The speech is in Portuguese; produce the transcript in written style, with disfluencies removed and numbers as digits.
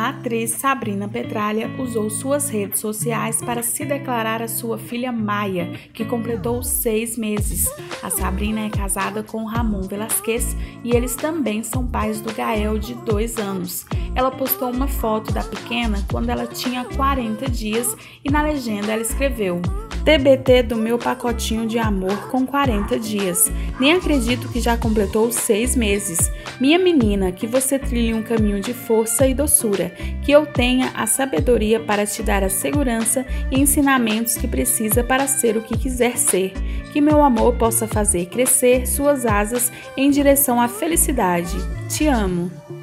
A atriz Sabrina Petralha usou suas redes sociais para se declarar a sua filha Maia, que completou 6 meses. A Sabrina é casada com Ramon Velasquez e eles também são pais do Gael, de 2 anos. Ela postou uma foto da pequena quando ela tinha 40 dias e na legenda ela escreveu: TBT do meu pacotinho de amor com 40 dias. Nem acredito que já completou 6 meses. Minha menina, que você trilhe um caminho de força e doçura, que eu tenha a sabedoria para te dar a segurança e ensinamentos que precisa para ser o que quiser ser. Que meu amor possa fazer crescer suas asas em direção à felicidade. Te amo.